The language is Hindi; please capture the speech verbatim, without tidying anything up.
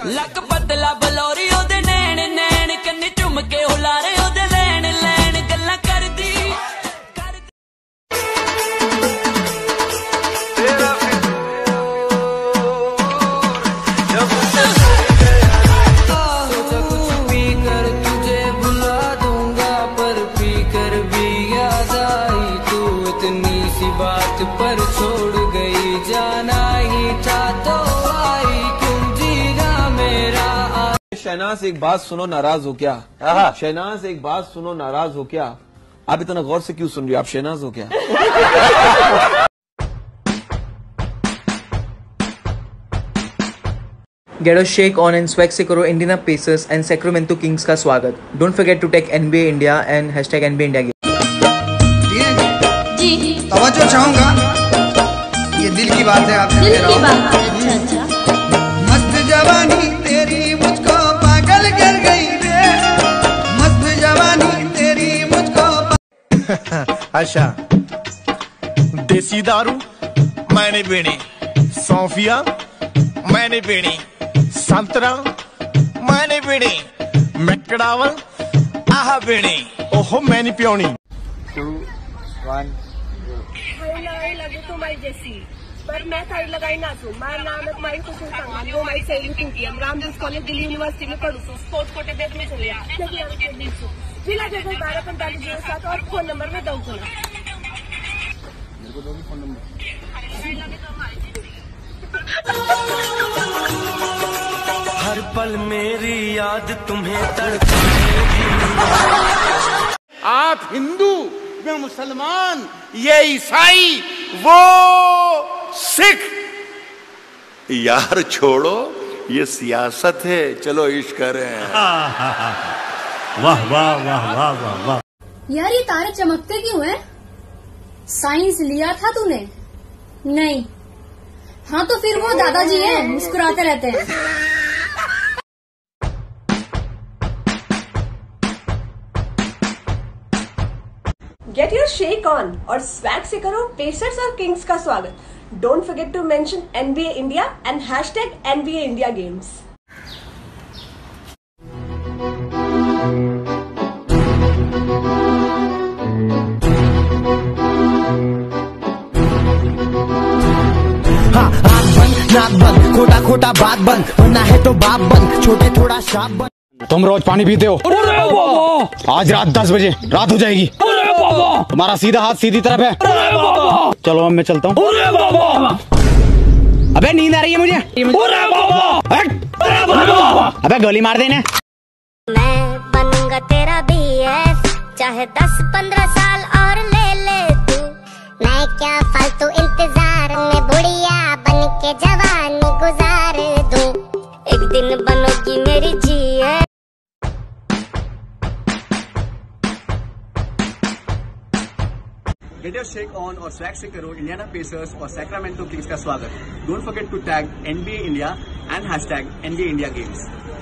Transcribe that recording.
ਲੱਕ ਪਤਲਾ ਬਲੌਰੀ ਉਹਦੇ ਨੈਣ ਨੈਣ ਕੰਨੇ ਝੁੰਮ ਕੇ ਹੁਲਾਰੇ ਉਹਦੇ ਲੈਣ ਲੈਣ ਗੱਲਾਂ ਕਰਦੀ सोचा कुछ पी कर तुझे भुला दूंगा पर पी कर भी याद आई तू इतनी सी बात पर छोड़ गई जाना ही था तो आई क्यों जीना मेरा। शहनाज एक बात सुनो, नाराज हो क्या? शहनाज एक बात सुनो, नाराज हो क्या? आप इतना गौर से क्यों सुन रही हो? आप शहनाज हो क्या? Get a shake on and swag से करो Indiana Pacers and Sacramento Kings का स्वागत। Don't forget to take N B A India and hashtag N B A India game. जी तवज्जो चाहूंगा, ये दिल की बात है आपसे दिल की बात है। अच्छा अच्छा। मस्त जवानी तेरी मुझको पागल कर गई रे, मस्त जवानी तेरी मुझको अच्छा देसी दारू मैंने पीनी, सौंफिया मैंने पीनी, संतरा मैंने पीनी, मैकडावल आह पीनी, ओहो मैंने पियोनी। लगे तो माई जैसी पर मैं साइड लगाई ना तू मैं नानक माई को सांगा वो माई सहेली टूटी हम रामदास कॉलेज दिल्ली यूनिवर्सिटी में पढ़ू तो स्पोर्ट्स कोटे बैग में चले जिला जगह बारह पैंतालीस जीरो सात और फोन नंबर में दो फोन हर पल मेरी याद तुम्हें तड़पाएगी। आप हिंदू, मैं मुसलमान, ये ईसाई, वो सिख। यार छोड़ो, ये सियासत है, चलो इश्क करें। वाह वाह वाह वाह वाह वाह। यार ये तारे चमकते क्यों हैं? साइंस लिया था तूने? नहीं। हाँ तो फिर वो दादाजी हैं, मुस्कुराते रहते हैं। गेट योर शेक ऑन और स्वैग से करो पेसर्स और किंग्स का स्वागत। Don't forget to mention N B A India and hashtag N B A India games. नाक बंद, खोटा खोटा बात बंद, बनना है तो बाप बंद, छोटे थोड़ा शाप बंद। तुम रोज पानी पीते हो? अरे बाबा। आज रात दस बजे रात हो जाएगी। अरे बाबा। तुम्हारा सीधा हाथ सीधी तरफ है। अरे बाबा। चलो अब मैं चलता हूँ। अरे बाबा। अबे नींद आ रही है मुझे। अरे बाबा। अरे बाबा। अबे गोली मार देना। मैं बनूंगा तेरा बी एफ चाहे दस पंद्रह साल और ले ले तू। मैं क्या फालतू इंतजार में बुढ़िया बन के जवानी गुजार दूं। एक दिन बनोगी मेरी जी है। गेट योर शेक ऑन और स्वैग से करो इंडियाना पेसर्स और सैक्रामेंटो किंग्स का स्वागत। Don't forget to tag N B A India and hashtag N B A India games.